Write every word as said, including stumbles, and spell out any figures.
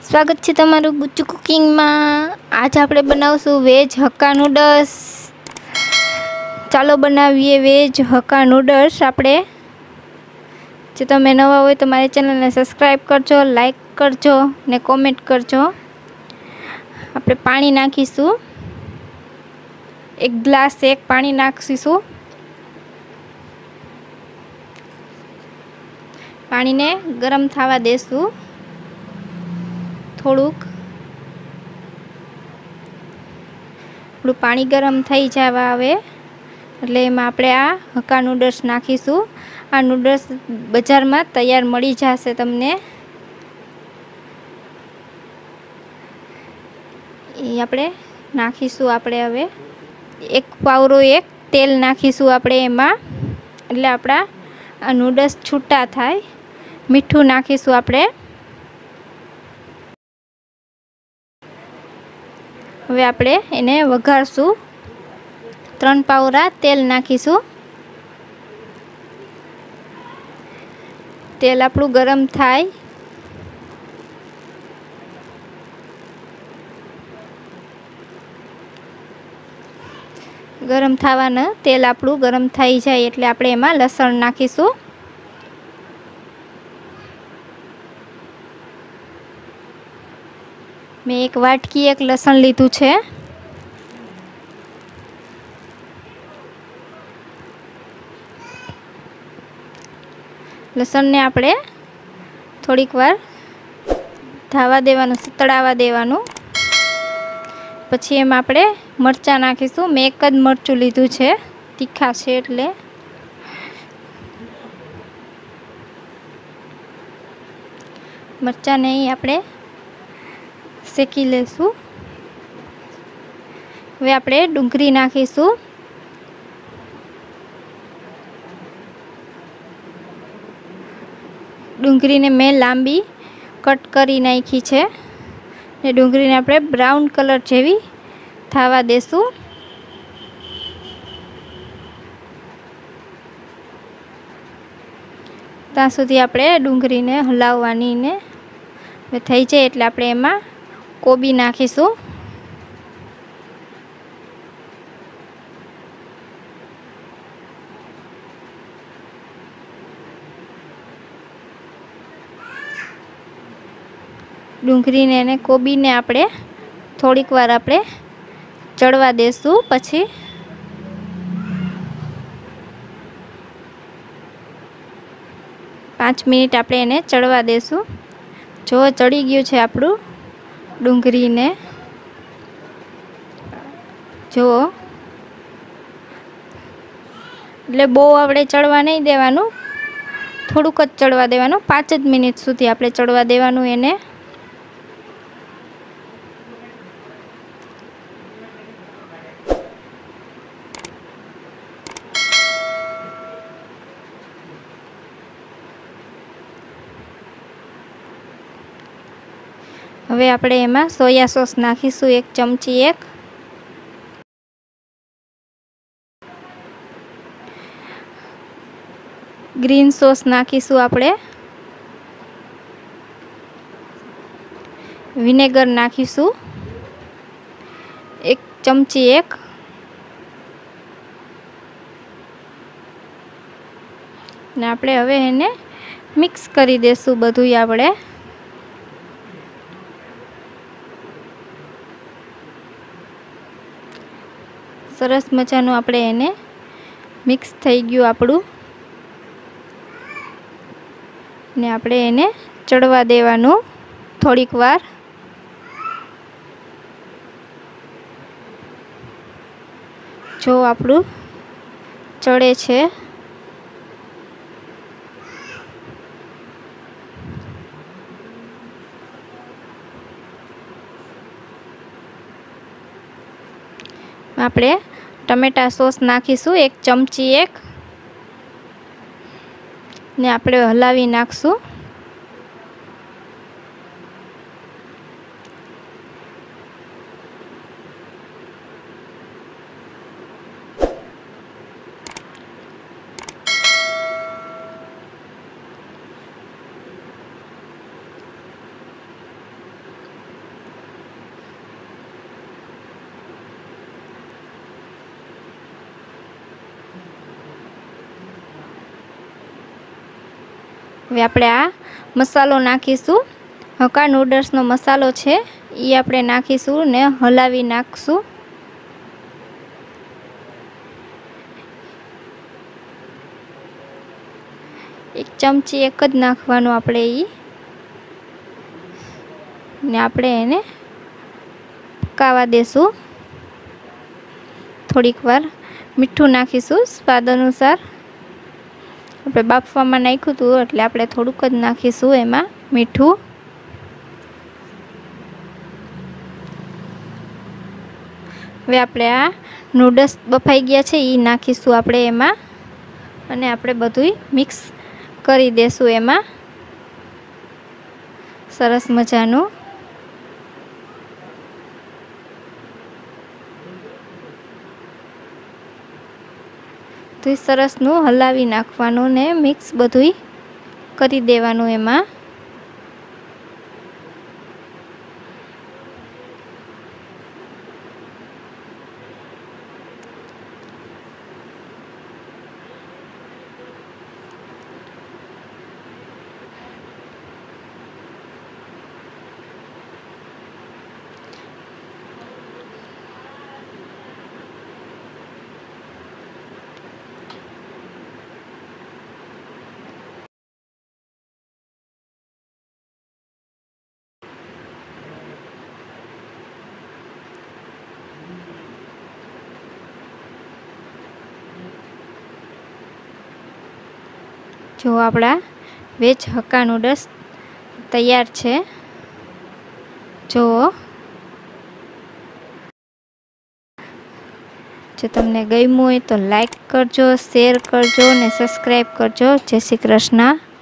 स्वागत है तमारू गुच्चू कुकिंग में। आज આપણે બનાવશું વેજ હક્કા નૂડલ્સ। ચાલો બનાવીએ વેજ હક્કા નૂડલ્સ। આપણે જો તમે નવા હોય તો મારી ચેનલને સબસ્ક્રાઇબ કરજો, લાઈક કરજો ને કોમેન્ટ કરજો। આપણે પાણી નાખીશું, એક ગ્લાસ એક પાણી નાખીશું। પાણીને ગરમ થવા દેશું થોડુંક। આપણું પાણી ગરમ થઈ જવા આવે એટલે એમાં આપણે આ હક્કા નૂડલ્સ નાખીશું। આ નૂડલ્સ બજારમાં તૈયાર મળી જશે તમને। એ આપણે નાખીશું। આપણે હવે એક પાવરો એક તેલ નાખીશું આપણે એમાં, એટલે આપણા આ નૂડલ્સ છૂટા થાય। મીઠું નાખીશું આપણે। હવે આપણે એને વઘારશું। ત્રણ પાવરા તેલ નાખીશું। તેલ આપણું ગરમ થાય ગરમ થવાના તેલ આપણું ગરમ થઈ જાય એટલે આપણે એમાં લસણ નાખીશું। મેં એક વાટકી એક લસણ લીધું છે। લસણને આપણે થોડીક વાર ધાવા દેવાનું, સતળાવા દેવાનું। પછી એમાં આપણે મરચાં નાખીશું। મેં એક જ મરચું લીધું છે, તીખા છે એટલે। મરચાંને આપણે શેકી લેશું। હવે આપણે ડુંગળી નાખીશું। ડુંગળીને મેં લાંબી કટ કરી નાખી છે ને ડુંગળીને આપણે બ્રાઉન કલર જેવી થવા દેશું। ત્યાં સુધી આપણે ડુંગળીને હલાવવાની ને થઈ જાય એટલે આપણે એમાં કોબી નાખીશું। ડુંગળીને અને કોબીને આપણે થોડીક વાર આપણે ચડવા દેશું। પછી પાંચ મિનિટ આપણે એને ચડવા દેશું। જો ચડી ગયું છે આપણું ડુંગળીને, જો એટલે બહુ આપણે ચડવા નહીં દેવાનું, થોડુંક જ ચડવા દેવાનું। પાંચ જ મિનિટ સુધી આપણે ચડવા દેવાનું એને। હવે આપણે એમાં સોયા સોસ નાખીશું, એક ચમચી એક। ગ્રીન સોસ નાખીશું આપણે। વિનેગર નાખીશું એક ચમચી એક। ને આપણે હવે એને મિક્સ કરી દેશું બધું આપણે। સરસ મજાનું આપણે એને મિક્સ થઈ ગયું આપણું ને આપણે એને ચડવા દેવાનું થોડીક વાર। જો આપણું ચડે છે આપણે ટમેટા સોસ નાખીશું એક ચમચી એક ને આપણે હલાવી નાખશું। હવે આપણે આ મસાલો નાખીશું, હક્કા નૂડલ્સનો મસાલો છે એ આપણે નાખીશું ને હલાવી નાખશું. એક ચમચી એક જ નાખવાનું આપણે એ, ને આપણે એને પકાવવા દેશું. થોડીક વાર મીઠું નાખીશું સ્વાદ અનુસાર. આપણે બાફવામાં નાખ્યું હતું એટલે આપણે થોડુંક જ નાખીશું એમાં મીઠું. હવે આપણે આ નૂડલ્સ બફાઈ ગયા છે એ નાખીશું આપણે એમાં, અને આપણે બધુંય મિક્સ કરી દેશું એમાં સરસ મજાનું. તો સરસનું હલાવી નાખવાનું ને મિક્સ બધુંય કરી દેવાનું એમાં. જો આપણા વેજ હક્કા નૂડલ્સ તૈયાર છે. જુઓ, જો તમને ગમ્યું હોય તો લાઈક કરજો, શેર કરજો ને સબસ્ક્રાઈબ કરજો. જય શ્રી કૃષ્ણ.